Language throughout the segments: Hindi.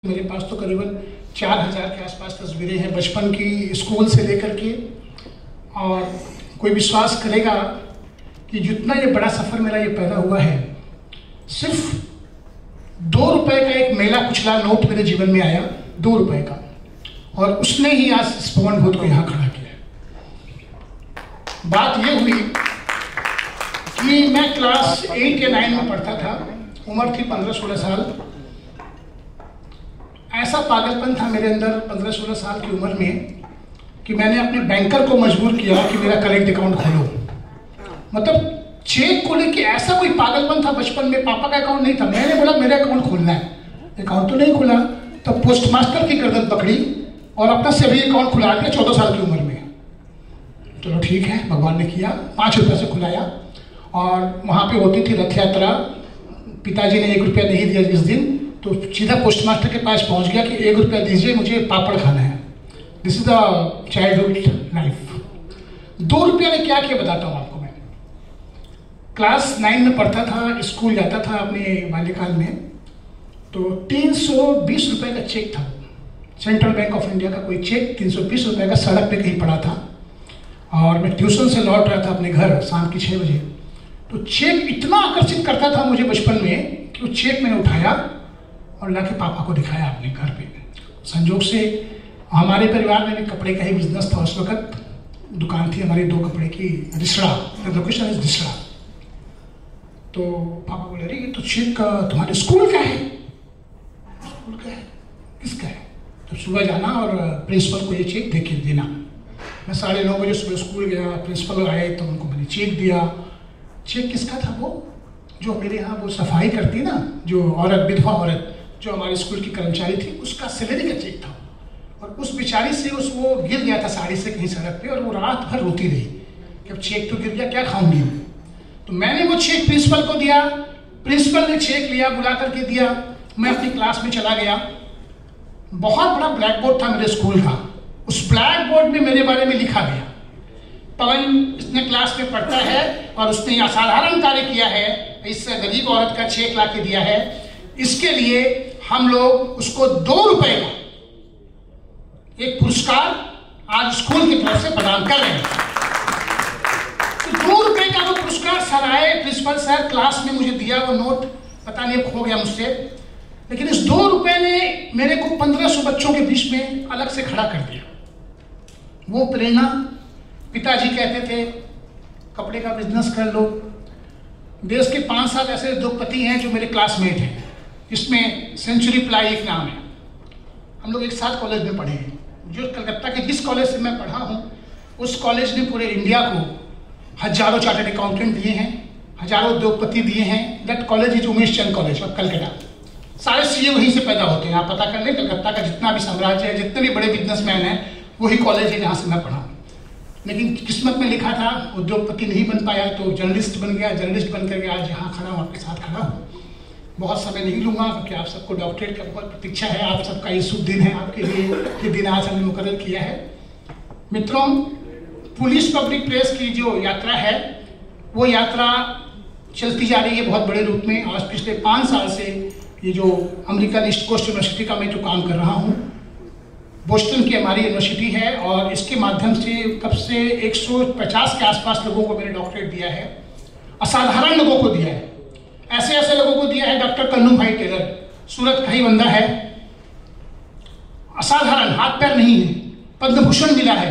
मेरे पास तो करीबन 4000 के आसपास तस्वीरें हैं बचपन की, स्कूल से लेकर के। और कोई विश्वास करेगा कि जितना ये बड़ा सफ़र मेरा ये पैदा हुआ है, सिर्फ 2 रुपए का एक मेला कुचला नोट मेरे जीवन में आया, 2 रुपए का, और उसने ही आज इस पवन भूत को यहाँ खड़ा किया। बात ये हुई कि मैं क्लास 8 या 9 में पढ़ता था, उम्र थी 15-16 साल। ऐसा पागलपन था मेरे अंदर 15-16 साल की उम्र में कि मैंने अपने बैंकर को मजबूर किया कि मेरा करेंट अकाउंट खोलो। मतलब चेक को लेके ऐसा कोई पागलपन था बचपन में। पापा का अकाउंट नहीं था, मैंने बोला मेरा अकाउंट खोलना है। अकाउंट तो नहीं खुला, तो पोस्ट मास्टर की गर्दन पकड़ी और अपना सेविंग अकाउंट खुला दिया 14 साल की उम्र में। चलो ठीक है, भगवान ने किया, 5 रुपये से खुलाया। और वहाँ पे होती थी रथ यात्रा, पिताजी ने 1 रुपया नहीं दिया जिस दिन, तो सीधा पोस्ट मास्टर के पास पहुँच गया कि 1 रुपया दीजिए, मुझे पापड़ खाना है। This is the childhood life. 2 रुपया ने क्या किया बताता हूँ आपको। मैं क्लास 9 में पढ़ता था, स्कूल जाता था अपने बाल्यकाल में, तो 320 रुपये का चेक था। सेंट्रल बैंक ऑफ इंडिया का कोई चेक 320 रुपये का सड़क पे कहीं पड़ा था। और मैं ट्यूशन से लौट रहा था अपने घर शाम की 6 बजे। तो चेक इतना आकर्षित करता था मुझे बचपन में कि वो चेक मैंने उठाया और लाके पापा को दिखाया अपने घर पे। संजोग से हमारे परिवार में भी कपड़े का ही बिजनेस था उस वक्त। दुकान थी हमारी 2 कपड़े की, रिसड़ा, लोकेशन इज रिसड़ा। तो पापा बोले, अरे ये तो चेक तुम्हारे स्कूल का है। स्कूल का है? किसका है? तो सुबह जाना और प्रिंसिपल को ये चेक दे के देना। मैं 9:30 बजे सुबह स्कूल गया, प्रिंसिपल आए तो उनको मैंने चेक दिया। चेक किसका था? वो जो मेरे यहाँ वो सफाई करती ना, जो औरत, विधवा औरत जो हमारे स्कूल की कर्मचारी थी, उसका सैलरी का चेक था। और उस बेचारी से वो गिर गया था साड़ी से कहीं सड़क पे, और वो रात भर रोती रही कि अब चेक तो गिर गया, क्या खाऊंगी। तो मैंने वो चेक प्रिंसिपल को दिया, प्रिंसिपल ने चेक लिया, बुला करके दिया। मैं अपनी क्लास में चला गया। बहुत बड़ा ब्लैक बोर्ड था मेरे स्कूल का। उस ब्लैक बोर्ड में मेरे बारे में लिखा गया, पवन इसने क्लास में पढ़ता है और उसने असाधारण कार्य किया है, इस गरीब औरत का चेक ला के दिया है, इसके लिए हम लोग उसको 2 रुपए का एक पुरस्कार आज स्कूल की तरफ से प्रदान कर रहे हैं। तो 2 रुपए का वो पुरस्कार सर आए, प्रिंसिपल सर क्लास में मुझे दिया वो नोट, पता नहीं खो गया मुझसे। लेकिन इस 2 रुपए ने मेरे को 1500 बच्चों के बीच में अलग से खड़ा कर दिया। वो प्रेरणा, पिताजी कहते थे कपड़े का बिजनेस कर लो। देश के 5-7 ऐसे उद्योगपति हैं जो मेरे क्लासमेट हैं, जिसमें सेंचुरी प्लाई एक नाम है। हम लोग एक साथ कॉलेज में पढ़े हैं। जो कलकत्ता के जिस कॉलेज से मैं पढ़ा हूँ, उस कॉलेज ने पूरे इंडिया को हजारों चार्टर्ड अकाउंटेंट दिए हैं, हजारों उद्योगपति दिए हैं। That college is Umesh Chand college of Calcutta. सारे सीए वहीं से पैदा होते हैं। आप पता कर लें, कलकत्ता का जितना भी साम्राज्य है, जितने भी बड़े बिजनेसमैन हैं, वही कॉलेज है जहाँ से मैं पढ़ा। लेकिन किस्मत में लिखा था उद्योगपति नहीं बन पाया, तो जर्नलिस्ट बन गया। जर्नलिस्ट बन करके आज यहाँ खड़ा हूँ, आपके साथ खड़ा हूँ। बहुत समय नहीं लूँगा क्योंकि आप सबको डॉक्टरेट का बहुत प्रतीक्षा है। आप सबका ये शुभ दिन है, आपके लिए ये दिन आज हमने मुकर्रर किया है। मित्रों, पुलिस पब्लिक प्लेस की जो यात्रा है, वो यात्रा चलती जा रही है बहुत बड़े रूप में। आज पिछले 5 साल से ये जो अमेरिकन ईस्ट कोस्ट यूनिवर्सिटी का मैं जो काम कर रहा हूँ, बोस्टन की हमारी यूनिवर्सिटी है, और इसके माध्यम से कब से 150 के आसपास लोगों को मैंने डॉक्टरेट दिया है। असाधारण लोगों को दिया है, ऐसे ऐसे लोगों को दिया है। डॉक्टर कन्नू भाई टेलर, सूरत का ही बंदा है, असाधारण, हाथ पैर नहीं है, पद्म भूषण मिला है।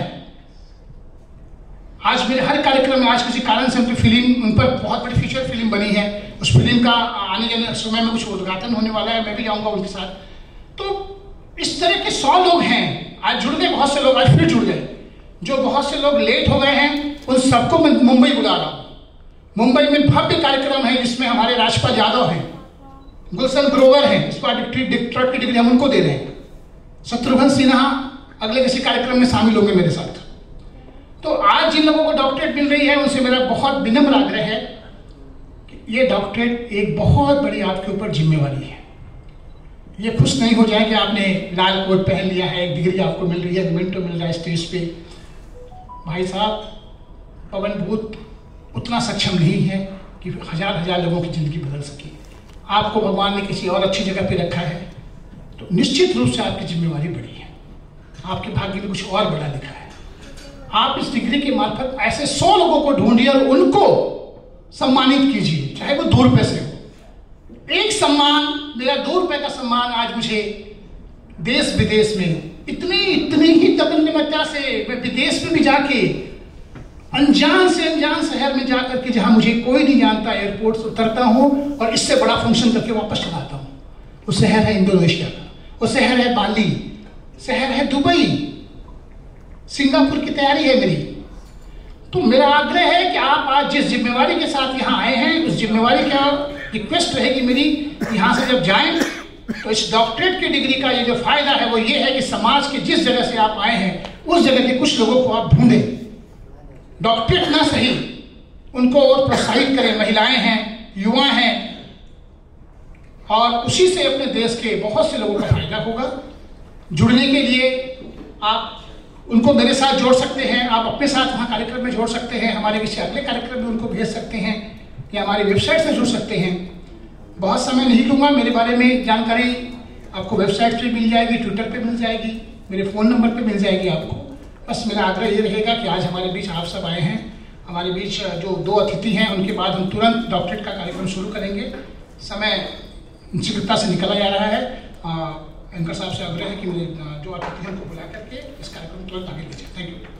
आज मेरे हर कार्यक्रम में, आज किसी कारण से उनकी फिल्म, उन पर बहुत बड़ी फीचर फिल्म बनी है। उस फिल्म का आने जाने समय में कुछ उद्घाटन होने वाला है, मैं भी जाऊंगा उनके साथ। तो इस तरह के 100 लोग हैं। आज जुड़ गए बहुत से लोग, आज फिर जुड़ गए। जो बहुत से लोग लेट हो गए हैं, उन सबको मैं मुंबई बुला रहा हूँ। मुंबई में भव्य कार्यक्रम है जिसमें हमारे राजपाल यादव हैं, गुलशन ग्रोवर हैं, इस बार डॉक्टरेट की डिग्री हम उनको दे रहे हैं। शत्रुघ्न सिन्हा अगले किसी कार्यक्रम में शामिल होंगे मेरे साथ। तो आज जिन लोगों को डॉक्टरेट मिल रही है, उनसे मेरा बहुत विनम्र आग्रह है कि ये डॉक्टरेट एक बहुत बड़ी आपके ऊपर जिम्मेवारी है। ये खुश नहीं हो जाए कि आपने लाल कोट पहन लिया है, एक डिग्री आपको मिल रही है, मिनटों मिल रहा है स्टेज पे। भाई साहब, पवन भूत उतना सक्षम नहीं है कि हजार लोगों की जिंदगी बदल सके। आपको भगवान ने किसी और अच्छी जगह पे रखा है, तो निश्चित रूप से आपकी जिम्मेवारी बड़ी है, आपके भाग्य में कुछ और बड़ा लिखा है। आप इस डिग्री के मार्फत ऐसे 100 लोगों को ढूंढिए और उनको सम्मानित कीजिए, चाहे वो 2 रुपए से हो। एक सम्मान, मेरा 2 रुपए का सम्मान आज मुझे देश विदेश में इतनी ही तपन्यमता से मैं विदेश में भी जाके अनजान से अनजान शहर में जाकर के जहां मुझे कोई नहीं जानता, एयरपोर्ट से उतरता हूं और इससे बड़ा फंक्शन करके वापस चला आता हूं। वो शहर है इंडोनेशिया का, वो शहर है बाली, शहर है दुबई, सिंगापुर की तैयारी है मेरी। तो मेरा आग्रह है कि आप आज जिस जिम्मेवारी के साथ यहाँ आए हैं, उस जिम्मेवारी का रिक्वेस्ट रहेगी मेरी, यहाँ से जब जाएं तो इस डॉक्टरेट की डिग्री का ये जो फायदा है वो ये है कि समाज के जिस जगह से आप आए हैं उस जगह के कुछ लोगों को आप ढूंढें, डॉक्टरेट ना सही, उनको और प्रोत्साहित करें। महिलाएं हैं, युवा हैं, और उसी से अपने देश के बहुत से लोगों का फायदा होगा। जुड़ने के लिए आप उनको मेरे साथ जोड़ सकते हैं, आप अपने साथ वहाँ कार्यक्रम में जोड़ सकते हैं, हमारे किसी अगले कार्यक्रम में उनको भेज सकते हैं, या हमारी वेबसाइट से जुड़ सकते हैं। बहुत समय नहीं लूँगा, मेरे बारे में जानकारी आपको वेबसाइट पे मिल जाएगी, ट्विटर पे मिल जाएगी, मेरे फ़ोन नंबर पे मिल जाएगी आपको। बस मेरा आग्रह ये रहेगा कि आज हमारे बीच आप सब आए हैं, हमारे बीच जो 2 अतिथि हैं उनके बाद हम तुरंत डॉक्टरेट का कार्यक्रम शुरू करेंगे। समय शीघ्रता से निकला जा रहा है। एंकर साहब से आग्रह है कि मेरे जो अतिथि हैं उनको बुला करके इस कार्यक्रम को तुरंत आगे ले जाए। Thank you.